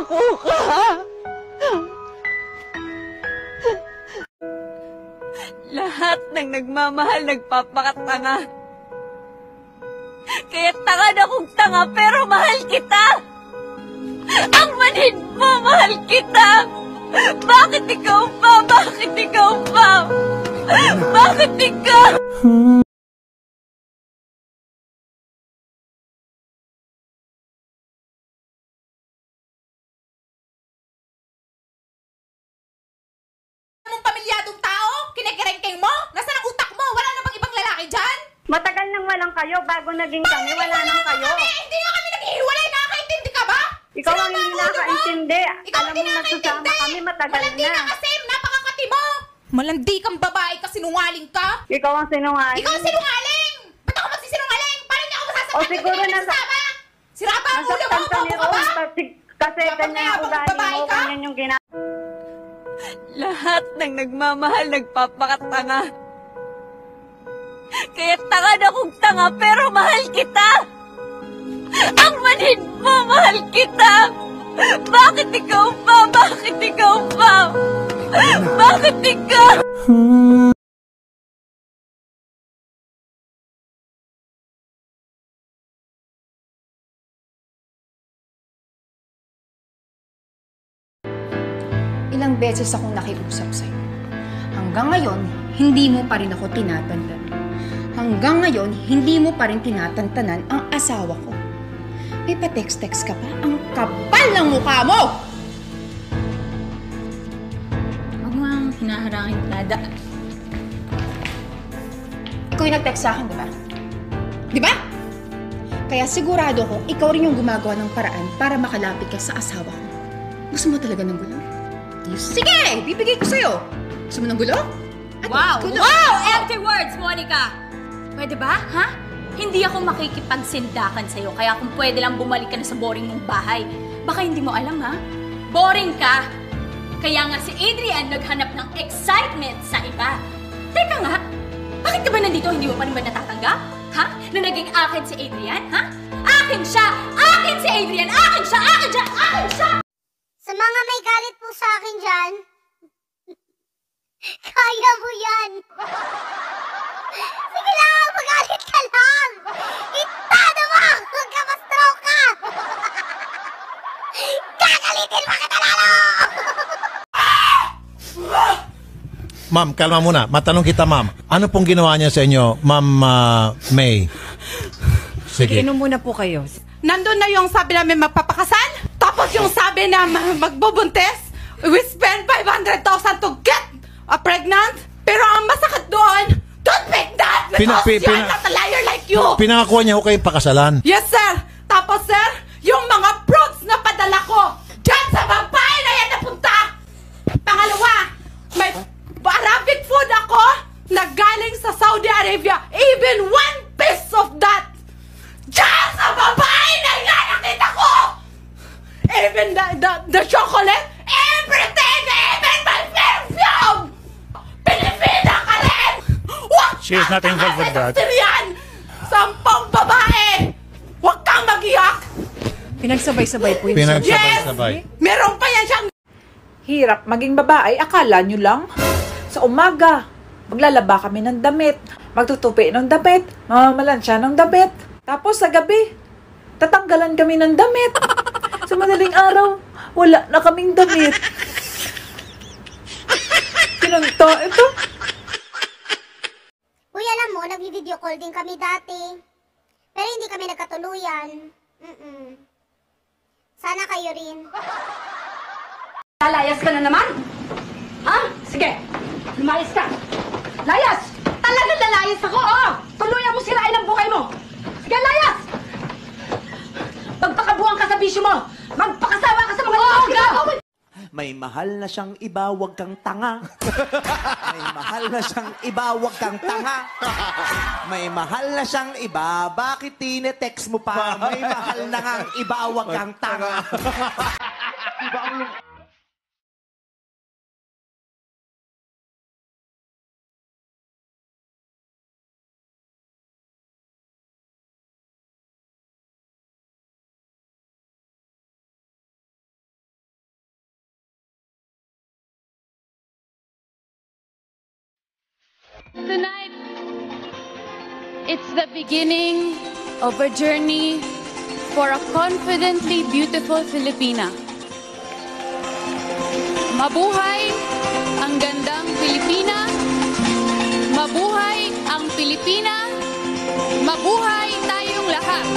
Sumuko ka! Lahat ng nagmamahal nagpapakatanga. Kaya tanga na kong tanga pero mahal kita! Ang manhid mo, mahal kita! Bakit ikaw pa? Bakit ikaw pa? Bakit ikaw? Anong pamilyadong tao? Kinikerengkeng mo? Nasaan ang utak mo? Wala na bang ibang lalaki dyan? Matagal nang walang kayo bago naging kami, wala nang kayo. Hindi nga kami naghihiwalay, nakakaintindi ka ba? Ikaw Sino ang ba hindi ulo mo? nakaintindi. Ikaw Alam hindi mo, nagsasama nakakaintindi. kami matagal Malandi na. na kasi, napakakati mo. Malandi kang babae ka, sinungaling ka. Ikaw ang sinungaling. Ikaw ang sinungaling! Ba't ako magsisinungaling? Paano niya ako masasaktan? O, siguro Hindi ka na- nagsasama? Sira ba ang ulo mo? Nasaktan ka ni Bobo ka ba? Rose kasi Dapat ganyan kaya ang bang ugali babae mo, ka? ganyan yung ginagawa. Lahat ng nagmamahal nagpapakatanga. Kaya tanga na kong tanga pero mahal kita! Ang manhid mo, mahal kita! Bakit ikaw pa? Bakit ikaw pa? Bakit ikaw? Ilang beses akong nakiusap sa'yo. Hanggang ngayon, hindi mo pa rin ako tinatantan. Hanggang ngayon, hindi mo pa rin tinatantanan ang asawa ko. May pa-text-text ka pa? Ang kapal ng mukha mo! Huwag mo ang hinaharangin nada. Ikaw yung nag-text sa akin, di ba? Di ba? Kaya sigurado ko, ikaw rin yung gumagawa ng paraan para makalapit ka sa asawa ko. Gusto mo talaga ng gulo? Sige! Bibigay ko sa'yo! Gusto mo ng gulo? Wow! Gulo. Wow! Empty words, Monica! Pwede ba, ha? Hindi ako makikipagsindakan sa'yo, kaya kung pwede lang bumalik ka na sa boring mong bahay. Baka hindi mo alam, ha? Boring ka! Kaya nga si Adrian naghanap ng excitement sa iba. Teka nga, bakit ka ba nandito hindi mo pa rin ba natatanggap? Ha? Na naging akin si Adrian, ha? Akin siya! Akin si Adrian! Akin siya! Akin siya! Akin siya! Sa mga may galit po sa akin dyan, kaya mo yan. Sige lang, magalit ka lang. Itado mo! Huwag ka ma-stroke ka! Gagalitin mo kita lalo! Ma'am, kalma muna. Matanong kita, ma'am. Ano pong ginawa niya sa inyo, Ma'am May? Sige. Inom muna po kayo. Nandun na yung sabi namin magpapakasal, tapos yung sabi na magbubuntis, we spend 500,000 to get pregnant, pero ang masakit doon, don't make that because you're not a liar like you! Pinangakuha niya ko kayo pakasalan. Yes, sir! Tapos, sir, yung mga fruits na padala ko, dyan sa babae na yan napunta! Pangalawa, may Arabic food ako na galing sa Saudi Arabia. Even one piece of that! Dyan sa babae na yan nakita ko! Even the chocolate, everything, even my perfume! Pilipina ka rin! Huwag She is not involved with that. Syrian! Sampang babae! Huwag kang mag-iyak! Pinagsabay-sabay po yun. Pinagsabay-sabay. Meron pa yan siyang Hirap maging babae, akala nyo lang? Sa umaga, maglalaba kami ng damit, magtutupi ng damit, mamamalansya ng damit. Tapos sa gabi, tatanggalan kami ng damit. Sa madaling araw, wala na kaming damit. Kinanta ito. Uy, alam mo, nag-video call din kami dati. Pero hindi kami nagkatuluyan. Sana kayo rin. Lalayas ka na naman? Ha? Sige, lumayas ka. Layas! Talagang lalayas ako, oh! Tuluyan mo sirain ang buhay mo! Sige, layas! Magpakabuang ka sa bisyo mo! Magpakasawa ka sa mga lalaki mo! May mahal na siyang iba, wag kang tanga. May mahal na siyang iba, wag kang tanga. May mahal na siyang iba, bakit tine-text mo pa? May mahal na ngang iba, wag kang tanga. Tonight, it's the beginning of a journey for a confidently beautiful Filipina. Mabuhay ang gandang Pilipina! Mabuhay ang Pilipina! Mabuhay tayong lahat!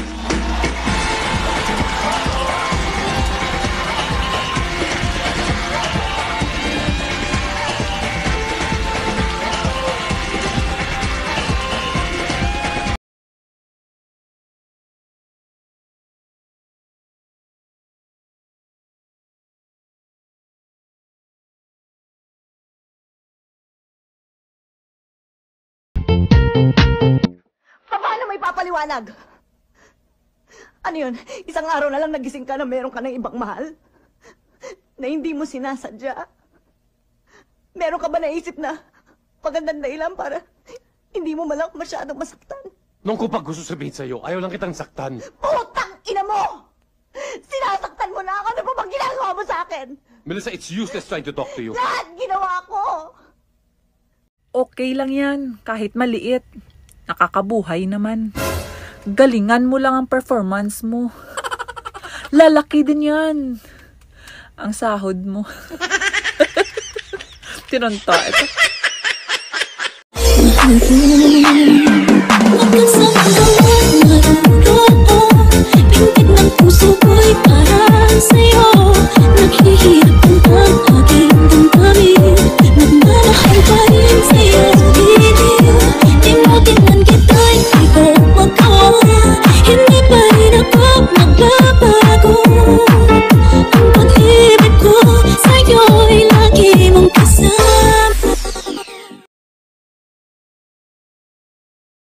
Paano may papaliwanag? Ano yun? Isang araw na lang nagising ka na meron ka ng ibang mahal? Na hindi mo sinasadya? Meron ka ba naisip na magandang dahilan para hindi mo malang masyadong masaktan? Nung ko pag gusto sabihin sa'yo, ayaw lang kitang saktan. Putang ina mo! Sinasaktan mo na ako! Ano ba bang ginagawa mo sa akin? Melissa, it's useless trying to talk to you. Lahat ginawa ko! Okay lang yan, kahit maliit. Nakakabuhay naman. Galingan mo lang ang performance mo. Lalaki din yan. Ang sahod mo. Tinunta ito.